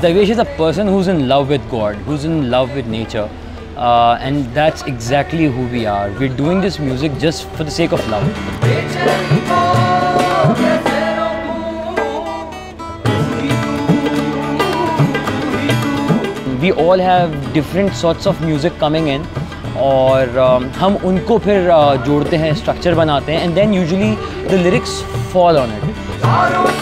Darvesh is a person who's in love with God, who's in love with nature, and that's exactly who we are. We're doing this music just for the sake of love. We all have different sorts of music coming in, और हम उनको फिर जोड़ते हैं, structure बनाते हैं, and then usually the lyrics fall on it.